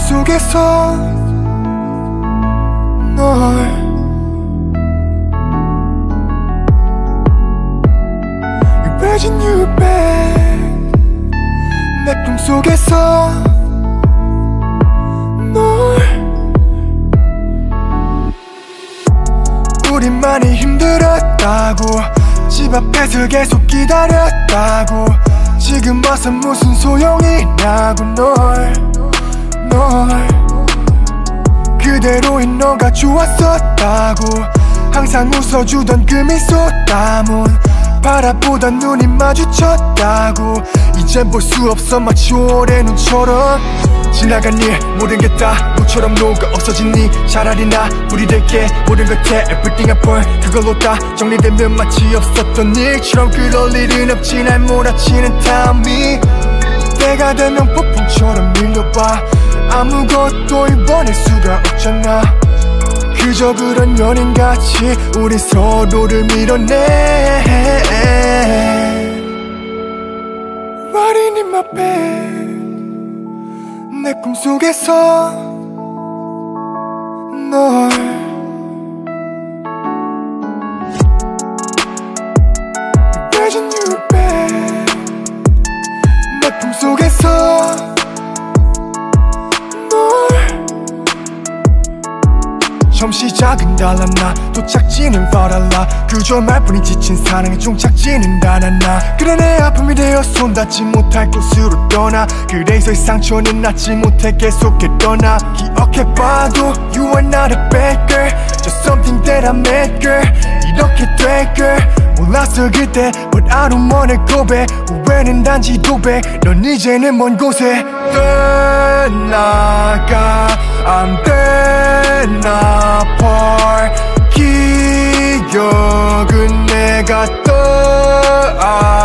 꿈속에서 널 Imagine you back 내 꿈속에서 널 우린 많이 힘들었다고 집 앞에서 계속 기다렸다고 지금 와서 무슨 소용이냐고 널 그대로인 너가 좋았었다고 항상 웃어주던 그 미소 담은 바라보던 눈이 마주쳤다고 이젠 볼 수 없어 마치 오래 눈처럼 지나간 일 모든 게 다 물처럼 녹아 없어진 니 차라리 나 불이 될게 모든 것에 everything I burn 그걸로 다 정리되면 마치 없었던 일처럼 그럴 일은 없지 날 몰아치는 탐이 때가 되면 폭풍처럼 밀려와 아무것도 이번일 수가 없잖아 그저 그런 연인같이 우리 서로를 밀어내 Riding in my bed 내 꿈속에서 널 Imagine you back 내 꿈속에서 처음 시작은 달랐나 도착지는 바랄라 그저 말뿐인 지친 사랑에 종착지는 달았나 그래 내 아픔이 되어 손 닿지 못할 곳으로 떠나 그래서 이 상처는 낫지 못해 계속해 떠나 기억해봐도 You are not a bad girl Just something that I made girl 이렇게 될 걸 몰랐어 그때 But I don't wanna go back 후회는 단지 도배 넌 이제는 먼 곳에 떠나가 안 되나 part 기억은 내가 떠안아